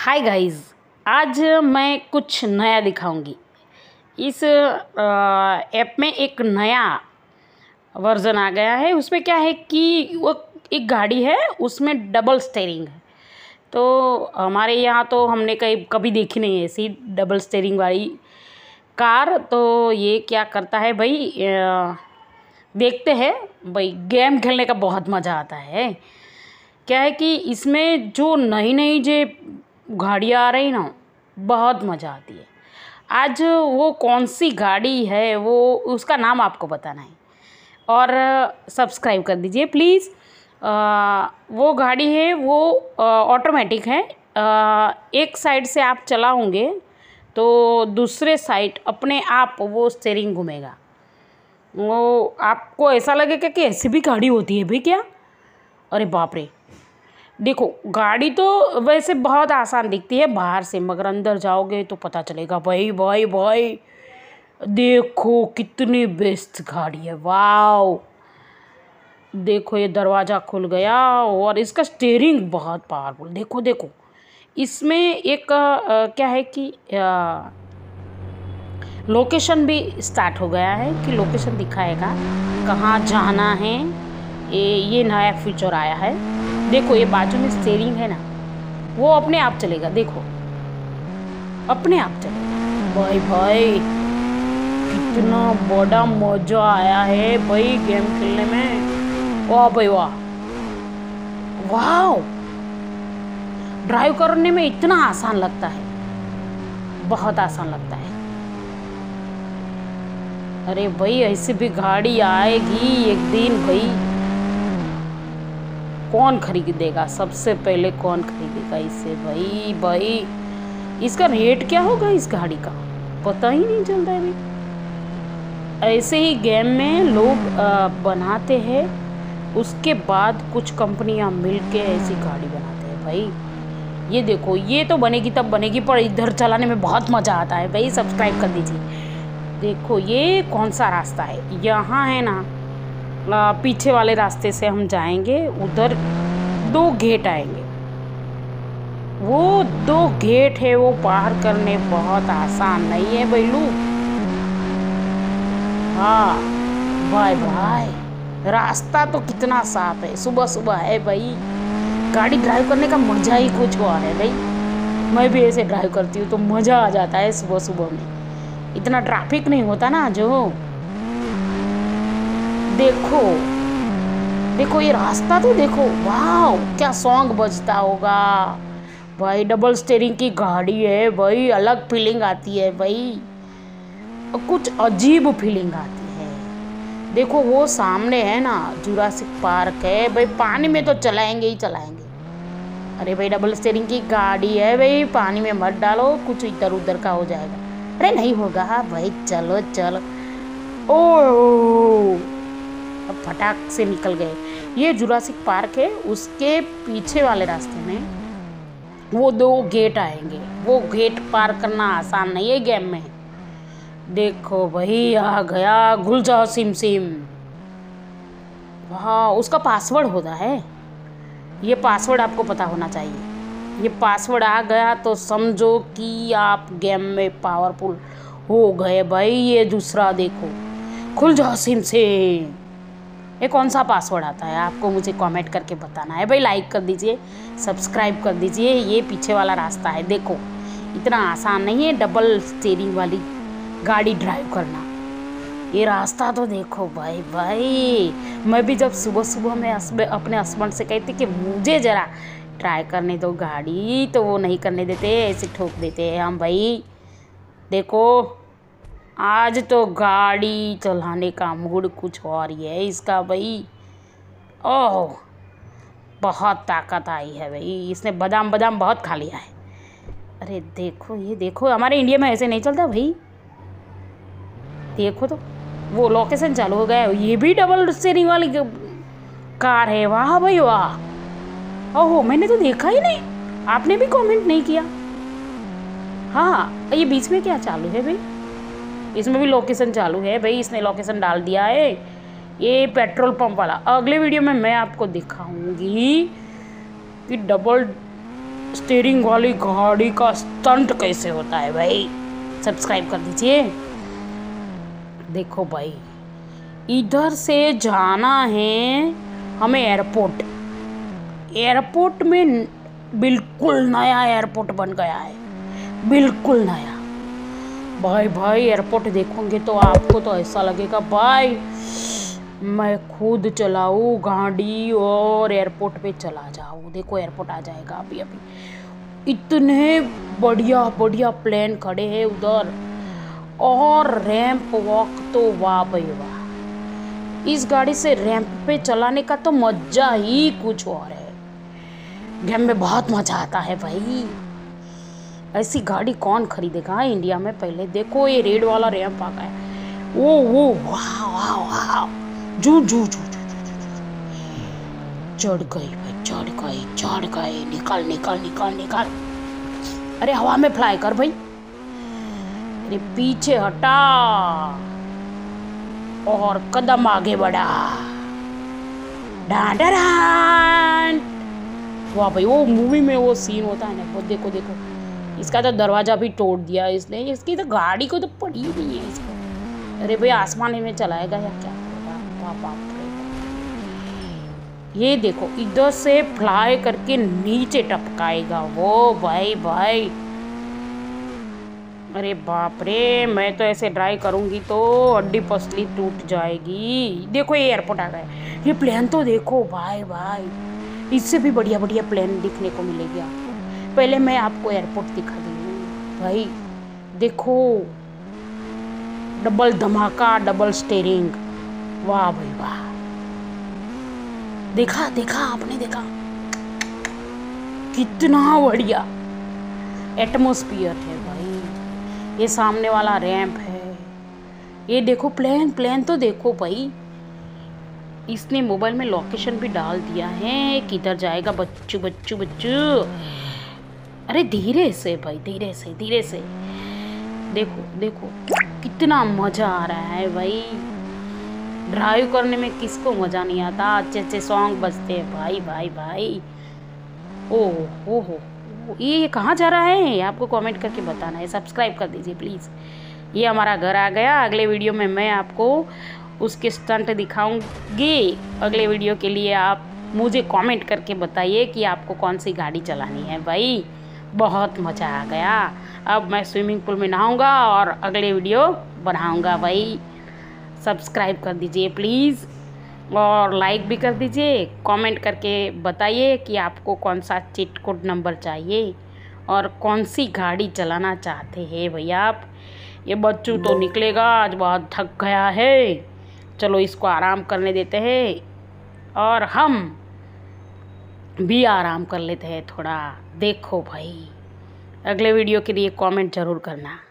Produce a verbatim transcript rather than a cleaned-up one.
Hi guys, आज मैं कुछ नया दिखाऊंगी। इस ऐप में एक नया वर्ज़न आ गया है। उसमें क्या है कि वो एक गाड़ी है, उसमें डबल स्टीयरिंग है। तो हमारे यहाँ तो हमने कहीं कभी देखी नहीं है ऐसी डबल स्टीयरिंग वाली कार। तो ये क्या करता है भाई, देखते हैं भाई। गेम खेलने का बहुत मज़ा आता है। क्या है कि इसमें जो नई नई जो गाड़ियाँ आ रही ना, बहुत मज़ा आती है। आज वो कौन सी गाड़ी है वो उसका नाम आपको बताना है और सब्सक्राइब कर दीजिए प्लीज़। वो गाड़ी है, वो ऑटोमेटिक है। आ, एक साइड से आप चलाओगे तो दूसरे साइड अपने आप वो स्टीयरिंग घूमेगा। वो आपको ऐसा लगेगा कि ऐसी भी गाड़ी होती है भाई क्या। अरे बाप रे, देखो गाड़ी तो वैसे बहुत आसान दिखती है बाहर से, मगर अंदर जाओगे तो पता चलेगा भाई भाई भाई देखो कितनी बेस्ट गाड़ी है। वाओ, देखो ये दरवाज़ा खुल गया और इसका स्टीयरिंग बहुत पावरफुल। देखो देखो इसमें एक आ, क्या है कि आ, लोकेशन भी स्टार्ट हो गया है कि लोकेशन दिखाएगा कहाँ जाना है। ये ये नया फीचर आया है। देखो ये बाजू में स्टीयरिंग है ना, वो अपने आप चलेगा। देखो अपने आप चलेगा। भाई भाई कितना बड़ा मजा आया है भाई गेम खेलने में। वाह भाई वाह, वाह ड्राइव करने में इतना आसान लगता है, बहुत आसान लगता है। अरे भाई ऐसी भी गाड़ी आएगी एक दिन भाई, कौन खरीदेगा? सबसे पहले कौन खरीदेगा इसे भाई? भाई इसका रेट क्या होगा इस गाड़ी का, पता ही नहीं चलता है भाई। ऐसे ही गेम में लोग बनाते हैं, उसके बाद कुछ कंपनियां मिलके ऐसी गाड़ी बनाते हैं भाई। ये देखो, ये तो बनेगी तब बनेगी, पर इधर चलाने में बहुत मज़ा आता है भाई। सब्सक्राइब कर दीजिए। देखो ये कौन सा रास्ता है, यहाँ है ना, पीछे वाले रास्ते से हम जाएंगे। उधर दो गेट आएंगे, वो दो गेट है, वो पार करने बहुत आसान नहीं है बैलू। हाँ भाई भाई, रास्ता तो कितना साफ है, सुबह सुबह है भाई। गाड़ी ड्राइव करने का मज़ा ही कुछ और है भाई। मैं भी ऐसे ड्राइव करती हूँ तो मज़ा आ जाता है सुबह सुबह में। इतना ट्रैफिक नहीं होता ना जो। देखो देखो ये रास्ता तो देखो, वाह क्या सॉन्ग बजता होगा भाई। डबल स्टीयरिंग की गाड़ी है भाई, अलग फीलिंग आती है भाई, कुछ अजीब फीलिंग आती है। देखो वो सामने है ना जुरासिक पार्क है भाई, पानी में तो चलाएंगे ही चलाएंगे। अरे भाई डबल स्टीयरिंग की गाड़ी है भाई, पानी में मत डालो, कुछ इधर उधर का हो जाएगा। अरे नहीं होगा भाई, चलो चलो। ओ अब फटाक से निकल गए। ये जुरासिक पार्क है, उसके पीछे वाले रास्ते में वो दो गेट आएंगे। वो गेट पार करना आसान नहीं है गेम में। देखो भाई आ गया, घुल जाओ सिम सिम। हाँ उसका पासवर्ड होता है, ये पासवर्ड आपको पता होना चाहिए। ये पासवर्ड आ गया तो समझो कि आप गेम में पावरफुल हो गए भाई। ये दूसरा देखो, खुल जाओ सिम सिम। ये कौन सा पासवर्ड आता है आपको मुझे कमेंट करके बताना है भाई। लाइक कर दीजिए, सब्सक्राइब कर दीजिए। ये पीछे वाला रास्ता है, देखो इतना आसान नहीं है डबल स्टीयरिंग वाली गाड़ी ड्राइव करना। ये रास्ता तो देखो भाई भाई। मैं भी जब सुबह सुबह में अपने हस्बैंड से कहती कि मुझे ज़रा ट्राई करने दो गाड़ी, तो वो नहीं करने देते, ऐसे ठोक देते हैं हम भाई। देखो आज तो गाड़ी चलाने का मूड कुछ और ही है इसका भाई। ओह बहुत ताकत आई है भाई, इसने बादाम बादाम बहुत खा लिया है। अरे देखो ये देखो, हमारे इंडिया में ऐसे नहीं चलता भाई। देखो तो वो लोकेशन चालू हो गया है। ये भी डबल स्टीयरिंग वाली कार है। वाह भाई वाह। ओहो मैंने तो देखा ही नहीं, आपने भी कमेंट नहीं किया। हाँ ये बीच में क्या चालू है भाई? इसमें भी लोकेशन चालू है भाई, इसने लोकेशन डाल दिया है। ये पेट्रोल पंप वाला अगले वीडियो में मैं आपको दिखाऊंगी कि डबल स्टीयरिंग वाली गाड़ी का स्टंट कैसे होता है भाई, सब्सक्राइब कर दीजिए। देखो भाई, इधर से जाना है हमें एयरपोर्ट। एयरपोर्ट में बिल्कुल नया एयरपोर्ट बन गया है, बिल्कुल नया। भाई भाई एयरपोर्ट देखोगे तो आपको तो ऐसा लगेगा भाई मैं खुद चलाऊँ गाड़ी और एयरपोर्ट पे चला जाऊँ। देखो एयरपोर्ट आ जाएगा अभी अभी। इतने बढ़िया बढ़िया प्लेन खड़े हैं उधर, और रैंप वॉक तो वाह भाई वाह। इस गाड़ी से रैंप पे चलाने का तो मजा ही कुछ और है। गेम में बहुत मजा आता है भाई। ऐसी गाड़ी कौन खरीदेगा इंडिया में। पहले देखो ये रेड वाला रैंप आ गया। ओ वो वाह वाह वाह, जू जू जू चढ़ गई भाई, चढ़ गई चढ़ गई। निकल निकल निकल निकल। अरे हवा में फ्लाई कर भाई। अरे पीछे हटा और कदम आगे बढ़ा। डां डां डां। वाह भाई, वो मूवी में वो सीन होता है ना, वो देखो देखो। इसका तो दरवाजा भी तोड़ दिया इसने। इसकी तो गाड़ी को तो पड़ी ही नहीं है इसको। अरे भाई आसमान में चलाएगा या क्या करेगा। बाप रे, ये देखो इधर से फ्लाई करके नीचे टपकाएगा वो भाई भाई। अरे बाप रे, मैं तो ऐसे ड्राइव करूँगी तो हड्डी पसली टूट जाएगी। देखो ये एयरपोर्ट आ गया। ये प्लेन तो देखो भाई भाई, इससे भी बढ़िया बढ़िया प्लेन दिखने को मिलेगी आपको। पहले मैं आपको एयरपोर्ट दिखा दूँगी भाई। देखो डबल धमाका, डबल स्टीयरिंग, वाह भाई वाह। देखा देखा आपने, देखा कितना बढ़िया एटमॉस्फियर है भाई। ये सामने वाला रैंप है। ये देखो प्लेन, प्लेन तो देखो भाई। इसने मोबाइल में लोकेशन भी डाल दिया है किधर जाएगा बच्चू बच्चू बच्चू। अरे धीरे से भाई, धीरे से धीरे से। देखो देखो कितना मज़ा आ रहा है भाई। ड्राइव करने में किसको मज़ा नहीं आता। अच्छे अच्छे सॉन्ग बजते हैं भाई भाई भाई। ओह ओह हो, ये कहाँ जा रहा है आपको कमेंट करके बताना है। सब्सक्राइब कर दीजिए प्लीज़। ये हमारा घर आ गया। अगले वीडियो में मैं आपको उसके स्टंट दिखाऊंगी। अगले वीडियो के लिए आप मुझे कमेंट करके बताइए कि आपको कौन सी गाड़ी चलानी है भाई। बहुत मज़ा आ गया। अब मैं स्विमिंग पूल में नहाऊंगा और अगले वीडियो बनाऊंगा भाई। सब्सक्राइब कर दीजिए प्लीज़, और लाइक भी कर दीजिए। कमेंट करके बताइए कि आपको कौन सा चीट कोड नंबर चाहिए और कौन सी गाड़ी चलाना चाहते हैं भैया आप। ये बच्चू तो निकलेगा, आज बहुत थक गया है। चलो इसको आराम करने देते हैं और हम भी आराम कर लेते हैं थोड़ा। देखो भाई, अगले वीडियो के लिए कमेंट ज़रूर करना।